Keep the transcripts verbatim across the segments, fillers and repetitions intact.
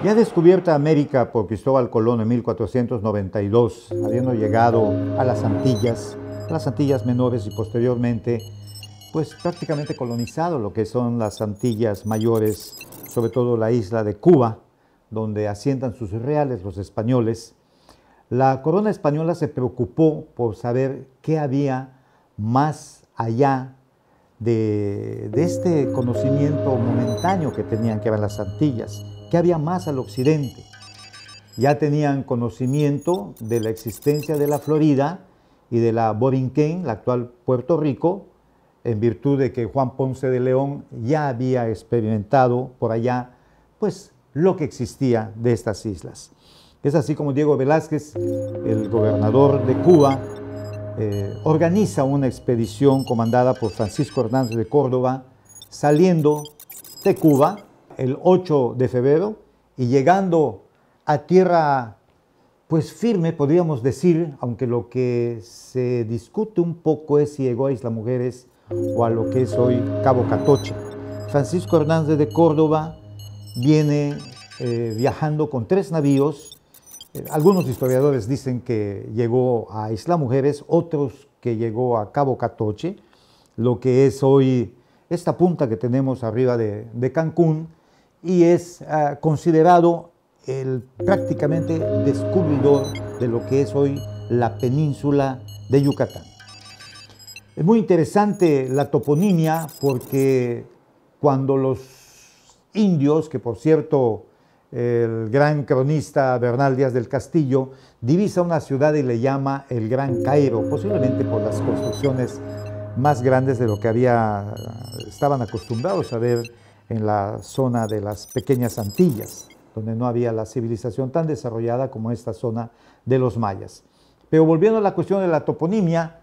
Ya descubierta América por Cristóbal Colón en mil cuatrocientos noventa y dos, habiendo llegado a las Antillas, a las Antillas Menores y posteriormente, pues prácticamente colonizado lo que son las Antillas Mayores, sobre todo la isla de Cuba, donde asientan sus reales los españoles. La corona española se preocupó por saber qué había más allá de, de este conocimiento momentáneo que tenían, que eran las Antillas. ¿Qué había más al occidente? Ya tenían conocimiento de la existencia de la Florida y de la Borinquén, la actual Puerto Rico, en virtud de que Juan Ponce de León ya había experimentado por allá, pues, lo que existía de estas islas. Es así como Diego Velázquez, el gobernador de Cuba, eh, organiza una expedición comandada por Francisco Hernández de Córdoba, saliendo de Cuba el ocho de febrero y llegando a tierra pues firme, podríamos decir, aunque lo que se discute un poco es si llegó a Isla Mujeres o a lo que es hoy Cabo Catoche. Francisco Hernández de Córdoba viene eh, viajando con tres navíos. Eh, algunos historiadores dicen que llegó a Isla Mujeres, otros que llegó a Cabo Catoche, lo que es hoy esta punta que tenemos arriba de, de Cancún, y es uh, considerado el prácticamente descubridor de lo que es hoy la península de Yucatán. Es muy interesante la toponimia porque cuando los indios, que por cierto el gran cronista Bernal Díaz del Castillo divisa una ciudad y le llama el Gran Cairo, posiblemente por las construcciones más grandes de lo que había, estaban acostumbrados a ver en la zona de las pequeñas Antillas, donde no había la civilización tan desarrollada como esta zona de los mayas. Pero volviendo a la cuestión de la toponimia,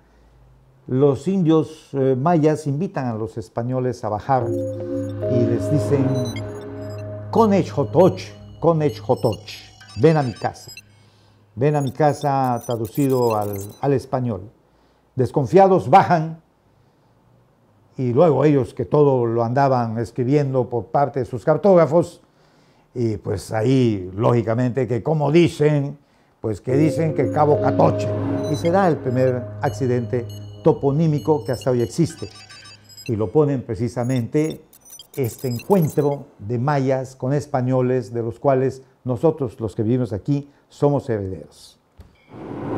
los indios eh, mayas invitan a los españoles a bajar y les dicen Conechjotoch, Conechjotoch, ven a mi casa. Ven a mi casa traducido al, al español. Desconfiados bajan y luego ellos que todo lo andaban escribiendo por parte de sus cartógrafos, y pues ahí lógicamente que como dicen, pues que dicen que Cabo Catoche, y se da el primer accidente toponímico que hasta hoy existe, y lo ponen precisamente este encuentro de mayas con españoles, de los cuales nosotros los que vivimos aquí somos herederos.